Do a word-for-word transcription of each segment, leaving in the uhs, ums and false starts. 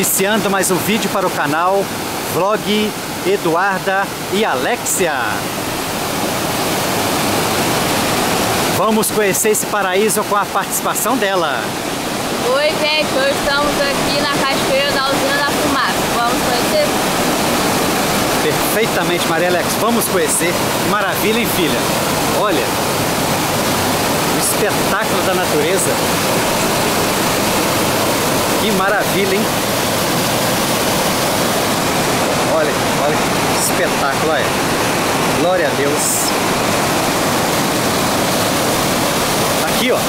Iniciando mais um vídeo para o canal Vlog Eduarda e Alexia. Vamos conhecer esse paraíso com a participação dela. Oi, gente, hoje estamos aqui na cachoeira da Usina da Fumaça. Vamos conhecer? Perfeitamente, Maria Alex, vamos conhecer. Maravilha, hein, filha? Olha, o espetáculo da natureza. Que maravilha, hein? Olha, olha que espetáculo, olha. Glória a Deus. Aqui, ó.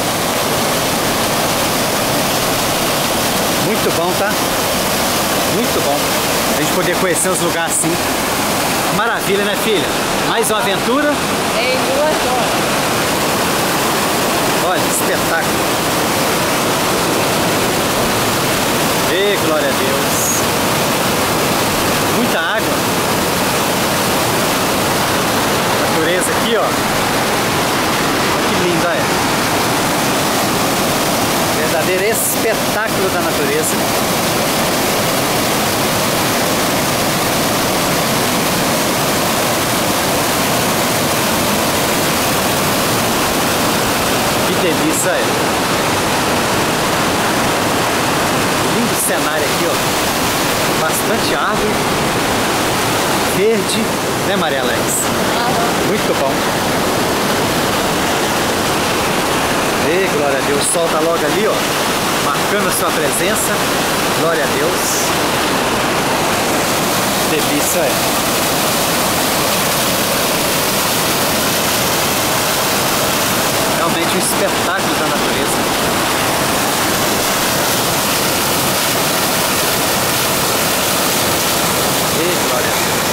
Muito bom, tá? Muito bom. A gente poder conhecer os lugares assim. Maravilha, né, filha? Mais uma aventura? Em duas horas. Olha, espetáculo. Ei, glória a Deus. Muita água. Natureza aqui, ó. Olha que lindo, olha. Verdadeiro espetáculo da natureza. Que delícia, olha. Lindo cenário aqui, ó. Bastante árvore. Verde, né, Maria Alex? Uhum. Muito bom. Ei, glória a Deus. O sol tá logo ali, ó, marcando a sua presença. Glória a Deus. Delícia, é. Realmente um espetáculo da natureza. Ei, glória a Deus.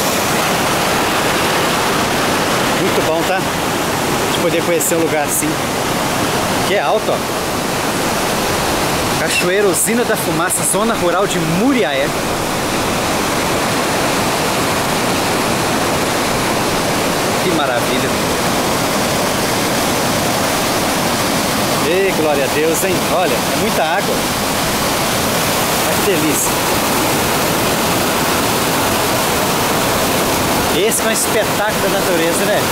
Muito bom, tá? De poder conhecer um lugar assim. Que é alto, ó. Cachoeira Usina da Fumaça, zona rural de Muriaé. Que maravilha. Ei, glória a Deus, hein? Olha, é muita água. Olha que delícia. Esse é um espetáculo da natureza, né?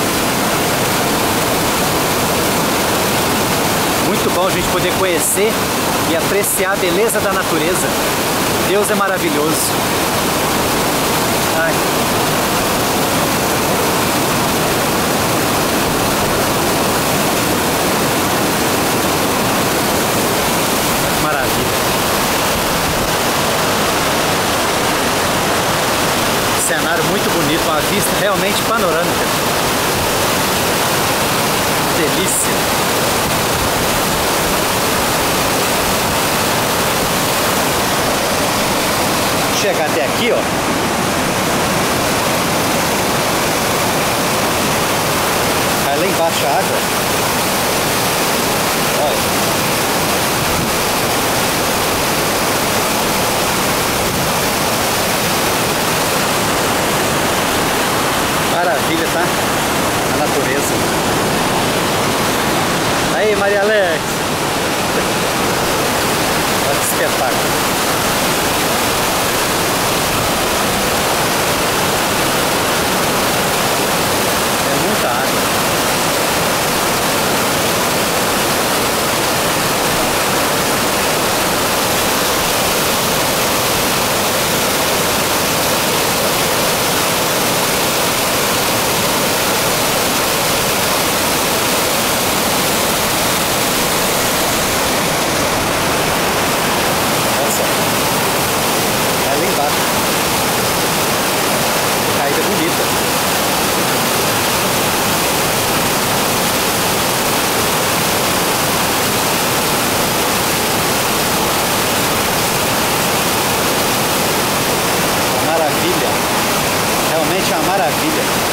Muito bom a gente poder conhecer e apreciar a beleza da natureza. Deus é maravilhoso. Ai. Maravilha. Cenário muito bonito, uma vista realmente panorâmica. Delícia. Chegar até aqui, ó. Aí lá embaixo a água. Olha. Maravilha, tá? A natureza. Aí, Maria Alex. Olha que espetáculo. Caída bonita. Uma maravilha. Realmente é uma maravilha.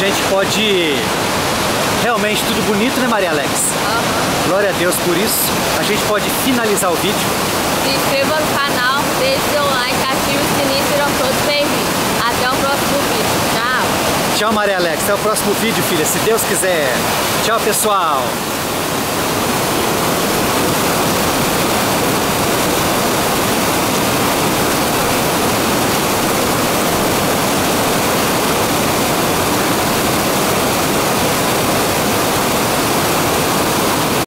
gente pode... Realmente tudo bonito, né, Maria Alex? Uhum. Glória a Deus por isso. A gente pode finalizar o vídeo. Se inscreva no canal, deixe seu like, ative o sininho e serão todos bem-vindos. Até o próximo vídeo. Tchau. Tchau, Maria Alex. Até o próximo vídeo, filha, se Deus quiser. Tchau, pessoal.